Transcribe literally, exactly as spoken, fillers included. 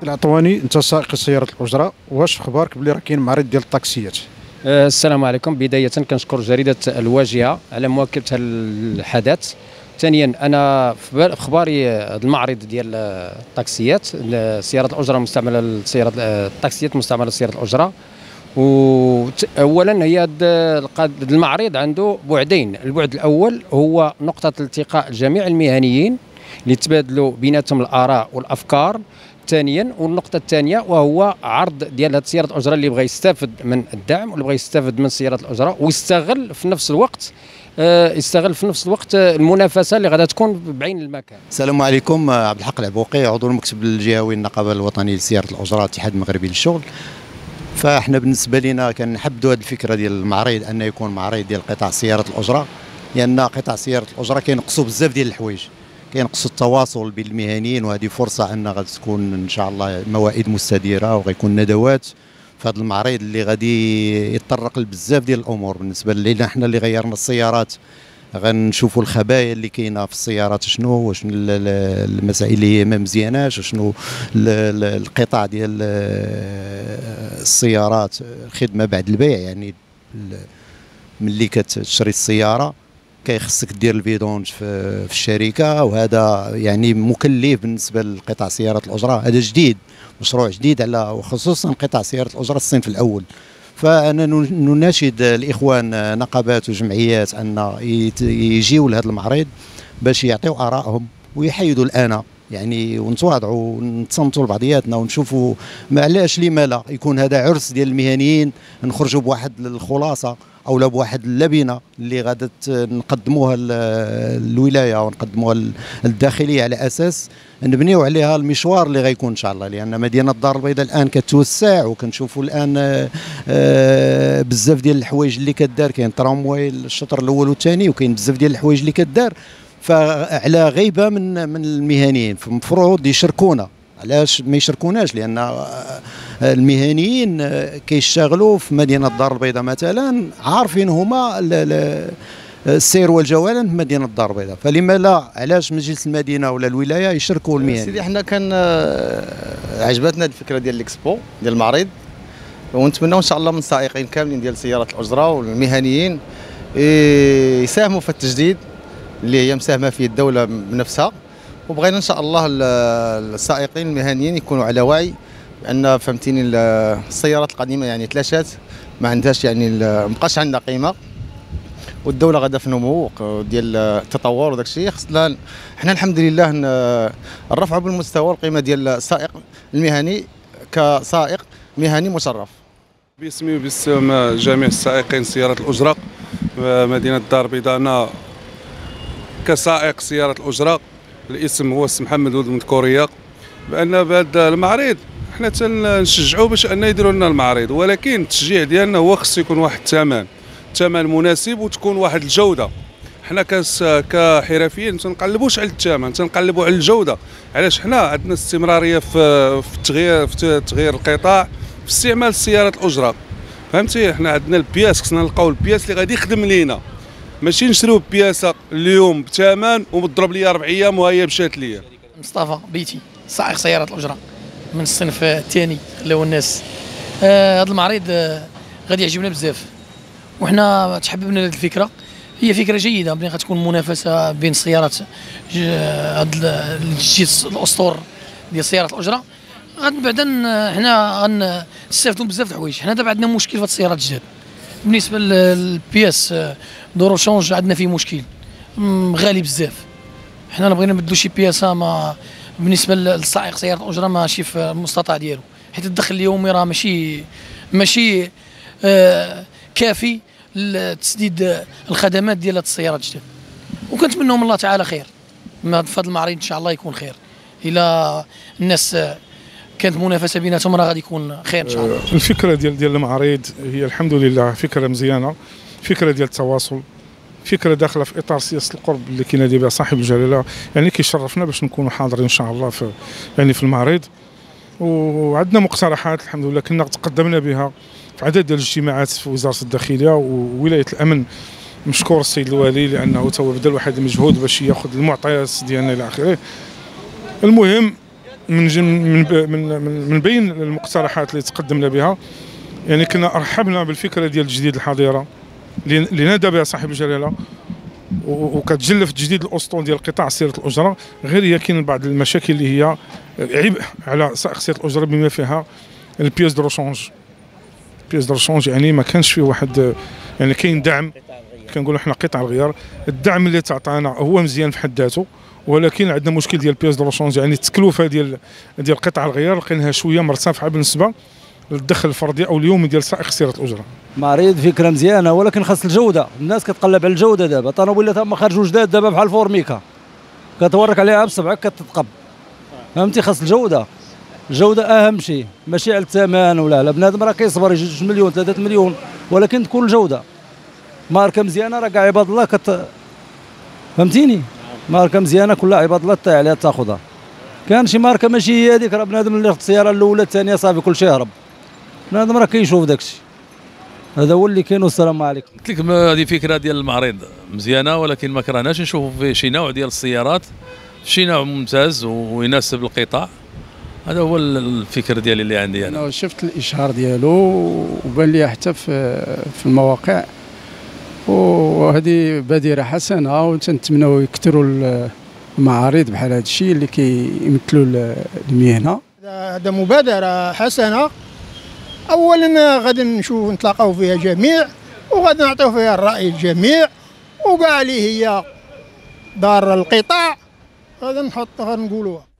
العطواني، انت سائق سياره الاجره، واش اخبارك بلي راه كاين معرض ديال الطاكسيات؟ السلام عليكم. بداية كنشكر جريدة الواجهة على مواكبة الحدث. ثانيا أنا في أخباري هذا المعرض ديال الطاكسيات، سيارة الأجرة المستعملة للسيارات الطاكسيات المستعملة لسيارة الأجرة. وأولا هي هذا المعرض عنده بعدين. البعد الأول هو نقطة التقاء جميع المهنيين ليتبادلوا بيناتهم الآراء والأفكار. ثانيا والنقطة الثانية وهو عرض ديال هذه سيارة الأجرة اللي بغى يستافد من الدعم واللي بغى يستافد من سيارة الأجرة ويستغل في نفس الوقت آه يستغل في نفس الوقت المنافسة اللي غادا تكون بعين المكان. السلام عليكم، عبد الحق العبوقي، عضو المكتب الجهوي النقابة الوطنية لسيارة الأجرة الاتحاد المغربي للشغل. فاحنا بالنسبة لنا كنحبوا هذه الفكرة ديال المعرض أن يكون معرض ديال قطاع سيارة الأجرة، لأن قطاع سيارة الأجرة كينقصوا بزاف ديال الحوايج، كينقص التواصل بين المهنيين، وهذه فرصه ان غادي تكون ان شاء الله موائد مستديره وغيكون ندوات في هذا المعرض اللي غادي يتطرق لبزاف ديال الامور. بالنسبه لنا حنا اللي غيرنا السيارات غنشوفوا الخبايا اللي كاينه في السيارات شنو، وشنو المسائل اللي هي ما مزياناش، وشنو القطاع ديال السيارات، الخدمه بعد البيع. يعني ملي كتشري السياره كيخصك دير الفيدونج في, في الشركه، وهذا يعني مكلف بالنسبه لقطاع سياره الاجره. هذا جديد، مشروع جديد على وخصوصا قطاع سياره الاجره الصنف الاول. فانا نناشد الاخوان نقابات وجمعيات ان يجيوا لهذا المعرض باش يعطيوا ارائهم ويحيدوا الانا، يعني ونتواضعوا ونتصنتوا لبعضياتنا ونشوفوا معلاش لما لا يكون هذا عرس ديال المهنيين، نخرجوا بواحد الخلاصه او لا بواحد اللبنه اللي غادا نقدموها للولايه ونقدموها للداخليه على اساس نبنيو عليها المشوار اللي غيكون ان شاء الله. لان مدينه الدار البيضاء الان كتوسع وكنشوفوا الان بزاف ديال الحوايج اللي كدار، كاين ترامواي الشطر الاول والثاني، وكاين بزاف ديال الحوايج اللي كدار. فعلى غيبه من من المهنيين فالمفروض يشاركونا. علاش ما يشاركوناش؟ لان المهنيين كيشتغلوا في مدينه الدار البيضاء مثلا، عارفين هما السير والجولان في مدينه الدار البيضاء، فلما لا علاش مجلس المدينه ولا الولايه يشاركوا المهنيين؟ سيدي حنا كان عجبتنا هذه الفكره ديال الاكسبو ديال المعرض، ونتمنوا ان شاء الله من السائقين كاملين ديال سيارات الاجره والمهنيين يساهموا في التجديد اللي هي مساهمه فيه الدوله بنفسها. وبغينا ان شاء الله السائقين المهنيين يكونوا على وعي بان فهمتيني السيارات القديمه يعني تلاشات، ما عندهاش يعني ما بقاش عندها قيمه، والدوله غادا في نمو ديال التطور وداك الشيء. خصنا حنا الحمد لله نرفعوا بالمستوى القيمه ديال السائق المهني كسائق مهني مشرف. باسمي وباسم جميع السائقين سيارات الاجره مدينه الدار البيضاء، انا كسائق سياره الاجره، الاسم هو السي محمد ولد مذكوريه، بان بهذا المعرض حنا تنشجعوا باش ان يديروا لنا المعرض، ولكن التشجيع ديالنا هو خص يكون واحد الثمن، ثمن مناسب وتكون واحد الجوده. حنا كحرفيين ما تنقلبوش على الثمن، تنقلبوا على الجوده. علاش؟ حنا عندنا استمراريه في في التغيير في تغيير القطاع في استعمال السيارات الاجره، فهمتي؟ حنا عندنا البياس، خصنا نلقاو البياس اللي غادي يخدم لينا، ماشي نشريو بياسه اليوم بثمن ومضرب لي اربع ايام وهي مشات ليا. مصطفى بيتي، سائق سياره الاجره من الصنف الثاني، خلاو الناس. آه هذا المعرض آه غادي يعجبنا بزاف، وحنا تحببنا لهذه الفكره. هي فكره جيده، ملي غتكون منافسه بين السيارات، هذا الجيل الاسطور ديال سياره الاجره، غادي بعدا حنا غنستافدوا بزاف د الحوايج. حنا دابا عندنا مشكل في هذه السيارات الجداد بالنسبه للبياس، دورو شونج عندنا فيه مشكل غالي بزاف. حنا بغينا نبدلوا شي بياسه ما بالنسبه للسائق سياره الاجره ماشي في المستطاع ديالو، حيت الدخل اليومي راه ماشي ماشي آه كافي لتسديد الخدمات ديال هاد السيارات الجداد. وكنتمنوا من الله تعالى خير في هذا المعرض، ان شاء الله يكون خير. الى الناس كانت منافسه بيناتهم راه غادي يكون خير ان شاء الله. الفكره ديال ديال المعرض هي الحمد لله فكره مزيانه، فكره ديال التواصل، فكره داخله في اطار سياسه القرب اللي كينادي بها صاحب الجلاله. يعني كيشرفنا باش نكونوا حاضرين ان شاء الله في يعني في المعرض، وعندنا مقترحات الحمد لله كنا تقدمنا بها في عدد ديال الاجتماعات في وزاره الداخليه وولايه الامن. مشكور السيد الوالي لانه تو بذل واحد المجهود باش ياخذ المعطيات ديالنا الى اخره. المهم من من من من بين المقترحات اللي تقدمنا بها، يعني كنا رحبنا بالفكره ديال تجديد الحظيره اللي نادى بها صاحب الجلاله، وكتجلف تجديد الاسطول ديال قطاع سياره الاجره. غير هي كاين بعض المشاكل اللي هي عبء على سائق سياره الاجره، بما فيها البياس دو روشونج. البياس دو روشونج يعني ما كانش فيه واحد، يعني كاين دعم، كنقولوا حنا قطع الغيار، الدعم اللي تعطانا هو مزيان في حد ذاته، ولكن عندنا مشكل ديال البياس دو روشونج، يعني التكلفه ديال ديال قطع الغيار لقيناها شويه مرتفعه بالنسبه للدخل الفردي او اليومي ديال سائق سياره الاجره. معرض فكره مزيانه، ولكن خاص الجوده. الناس كتقلب على الجوده دابا، الطوموبيلات هما خرجوا جداد دابا بحال فورميكا، كتورك عليها بصبعك كتتقب، فهمتي؟ خاص الجوده، الجوده اهم شيء، ماشي على الثمن ولا لا. بنادم راه كيصبر يجي جوج مليون ثلاثة مليون، ولكن تكون الجوده. ماركه مزيانه راه كاع عباد الله كت فهمتيني؟ ماركه مزيانه كل عباد الله تاع عليها تاخذها. كان شي ماركه ماشي هي هذيك، راه بنادم اللي في السياره الاولى الثانيه صافي كل شيء هرب، بنادم راه كيشوف داك الشيء. هذا هو اللي كاين، والسلام عليكم. قلت لك هذه فكره ديال المعرض مزيانه، ولكن ما كرهناش نشوفوا فيه شي نوع ديال السيارات، شي نوع ممتاز ويناسب القطاع. هذا هو الفكر ديالي اللي عندي انا. انا شفت الاشهار ديالو وبان لي حتى في في المواقع، وهذه بادره حسنه، وتنتمناو يكثروا المعارض بحال هذا الشيء اللي كيمثلوا المهنه. هذا مبادره حسنه. اولا غادي نشوف نتلاقاو فيها جميع، وغادي نعطيو فيها الراي الجميع، وكاع اللي هي دار القطاع غادي نحط غنقولوها.